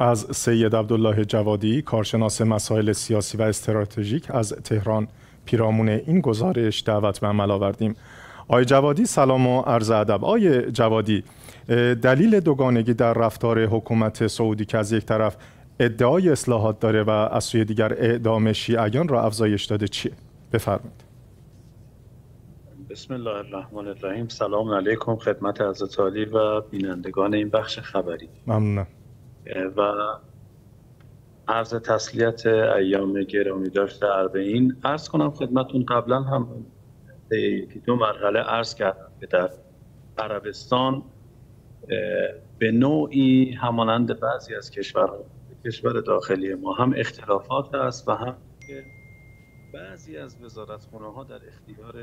از سید عبدالله جوادی، کارشناس مسائل سیاسی و استراتژیک از تهران پیرامون این گزارش دعوت به عمل آوردیم. آقای جوادی سلام و عرض ادب. آقای جوادی، دلیل دوگانگی در رفتار حکومت سعودی که از یک طرف ادعای اصلاحات داره و از سوی دیگر اعدام شیعیان را افزایش داده چیه؟ بفرمایید. بسم الله الرحمن الرحیم. سلام علیکم خدمت حضرت عالی و بینندگان این بخش خبری. ممنونم. و عرض تسلیت ایام گرامی داشته اربعین عرض کنم خدمتون. قبلا هم یکی دو مرحله عرض کردم که در عربستان به نوعی همانند بعضی از کشور داخلی ما هم اختلافات هست و هم بعضی از وزارتخانه‌ها در اختیار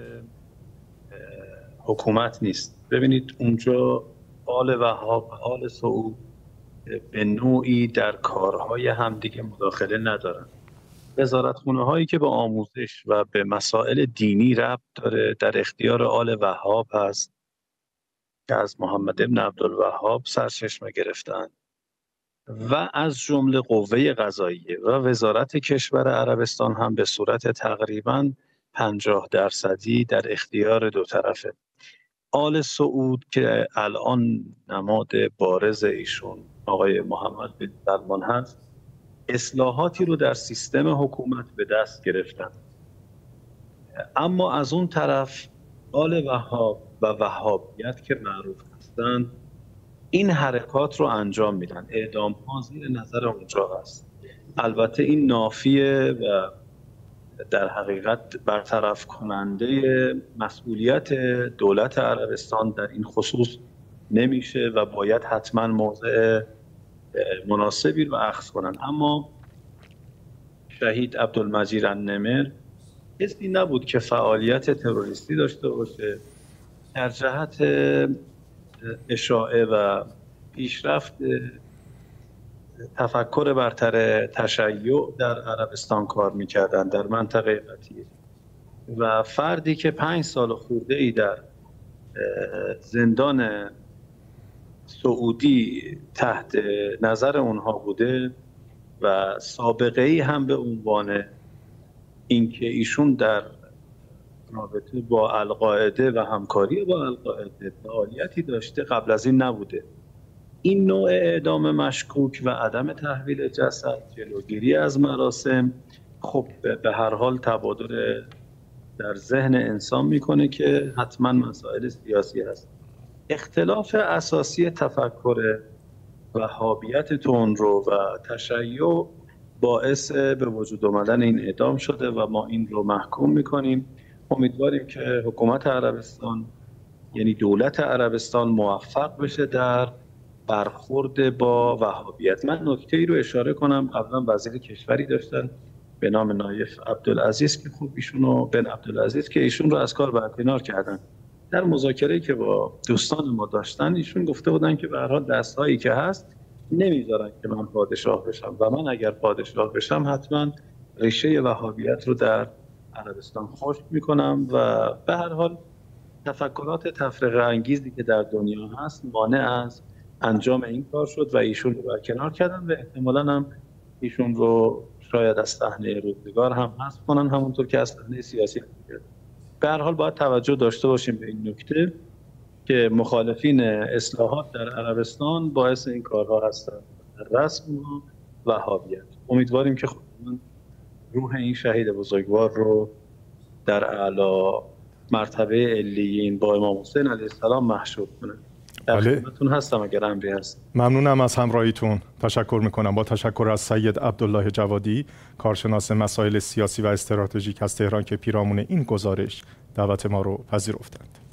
حکومت نیست. ببینید اونجا آل وهاب و آل سعود به نوعی در کارهای همدیگه مداخله ندارن. وزارتخانه هایی که به آموزش و به مسائل دینی ربط داره در اختیار آل وهاب هست که از محمد ابن عبدالوهاب سرچشمه گرفتن و از جمله قوه قضاییه و وزارت کشور عربستان هم به صورت تقریباً 50% در اختیار دو طرفه. آل سعود که الان نماد بارز ایشون آقای محمد بن سلمان هست، اصلاحاتی رو در سیستم حکومت به دست گرفتن، اما از اون طرف آل وهاب و وهابیت که معروف هستند این حرکات رو انجام میدن. اعدام ها زیر نظر اونجا هست. البته این نافیه و در حقیقت برطرف کننده مسئولیت دولت عربستان در این خصوص نمیشه و باید حتما موضع مناسبی رو اخذ کنن. اما شهید عبدالمجید النمر کسی نبود که فعالیت تروریستی داشته باشه. در جهت اشاعه و پیشرفت تفکر برتر تشیع در عربستان کار میکردن در منطقه قطیر و فردی که 5 سال خورده ای در زندان سعودی تحت نظر اونها بوده و سابقه ای هم به عنوان اینکه ایشون در رابطه با القاعده و همکاری با القاعده فعالیتی داشته قبل از این نبوده. این نوع اعدام مشکوک و عدم تحویل جسد، جلوگیری از مراسم، خب به هر حال تبادر در ذهن انسان میکنه که حتما مسائل سیاسی هست. اختلاف اساسی تفکر وهابیت تندرو و تشیع باعث به وجود آمدن این اعدام شده و ما این رو محکوم میکنیم. امیدواریم که حکومت عربستان یعنی دولت عربستان موفق بشه در برخورد با وهابیت. من نکته ای رو اشاره کنم. قبلا وزیر کشوری داشتن به نام نایف عبدالعزیز که خوب ایشونو بن عبدالعزیز که ایشون رو از کار برکنار کردن. در مذاکره‌ای که با دوستان ما داشتن ایشون گفته بودن که به هر حال دستهایی که هست نمیذارن که من پادشاه بشم و من اگر پادشاه بشم حتما ریشه وهابیت رو در عربستان خشک میکنم و به هر حال تفکرات تفرقه انگیزی که در دنیا هست مانع از انجام این کار شد و ایشون رو برکنار کردن و احتمالاً هم ایشون رو شاید از صحنه روزگار هم حذف کنن همونطور که از صحنه سیاسی کرد. به هر حال باید توجه داشته باشیم به این نکته که مخالفین اصلاحات در عربستان باعث این کارها هستند، رسم و وهابیت. امیدواریم که خداوند روح این شهید بزرگوار رو در اعلی مرتبه علیین با امام حسین علیه السلام محشور کنه. در خدمتتون هستم اگر امری هست. ممنونم از همراهیتون. تشکر میکنم. با تشکر از سید عبدالله جوادی، کارشناس مسائل سیاسی و استراتژیک از تهران که پیرامون این گزارش دعوت ما رو پذیرفتند.